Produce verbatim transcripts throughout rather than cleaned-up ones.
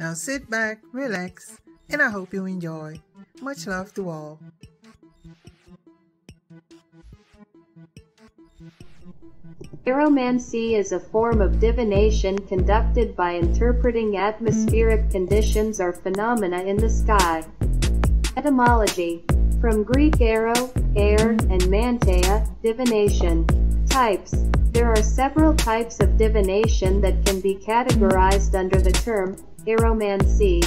Now sit back, relax, and I hope you enjoy. Much love to all. Aeromancy is a form of divination conducted by interpreting atmospheric conditions or phenomena in the sky. Etymology: from Greek aero, air, and manteia, divination. Types: there are several types of divination that can be categorized under the term aeromancy.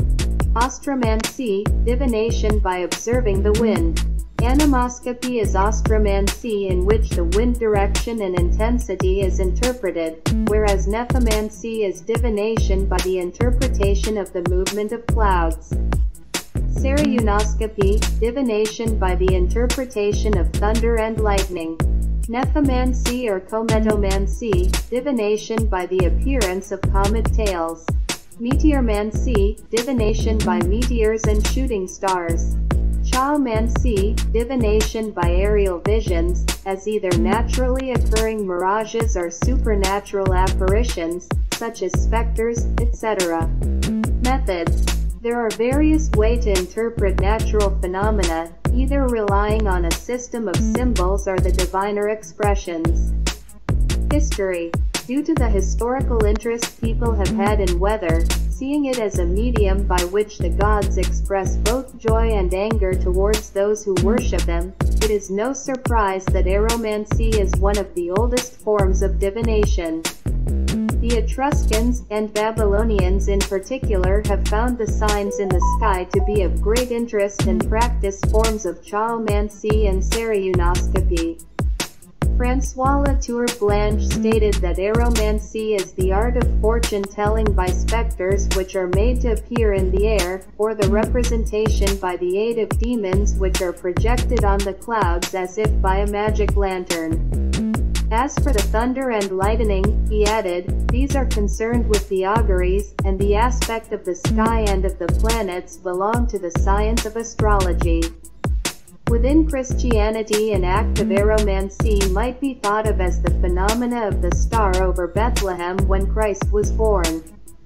Astromancy, divination by observing the wind. Anemoscopy is astromancy in which the wind direction and intensity is interpreted, whereas nephomancy is divination by the interpretation of the movement of clouds. Cerionoscopy, divination by the interpretation of thunder and lightning. Nephomancy or cometomancy, divination by the appearance of comet tails. Meteormancy, divination by meteors and shooting stars. Chaumancy, divination by aerial visions, as either naturally occurring mirages or supernatural apparitions, such as specters, et cetera. Methods: there are various ways to interpret natural phenomena, either relying on a system of symbols or the diviner expressions. History: due to the historical interest people have had in weather, seeing it as a medium by which the gods express both joy and anger towards those who worship them, it is no surprise that aeromancy is one of the oldest forms of divination. The Etruscans, and Babylonians in particular, have found the signs in the sky to be of great interest and practiced forms of chaumancy and cerionoscopy. François Latour Blanche stated that aeromancy is the art of fortune-telling by specters which are made to appear in the air, or the representation by the aid of demons which are projected on the clouds as if by a magic lantern. As for the thunder and lightning, he added, these are concerned with the auguries, and the aspect of the sky and of the planets belong to the science of astrology. Within Christianity, an act of aeromancy might be thought of as the phenomena of the star over Bethlehem when Christ was born.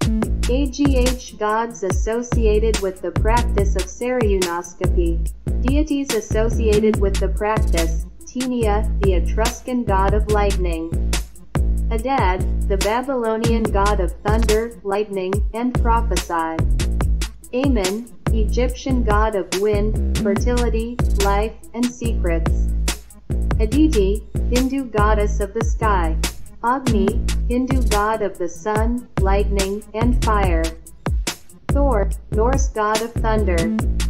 Agh gods associated with the practice of cerionoscopy. Deities associated with the practice: Tenia, the Etruscan god of lightning. Adad, the Babylonian god of thunder, lightning, and prophesy. Amen, Egyptian god of wind, fertility, life, and secrets. Aditi, Hindu goddess of the sky. Agni, Hindu god of the sun, lightning, and fire. Thor, Norse god of thunder.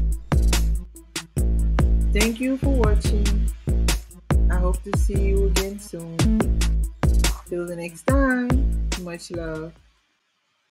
Thank you for watching. I hope to see you again soon. Till the next time, much love.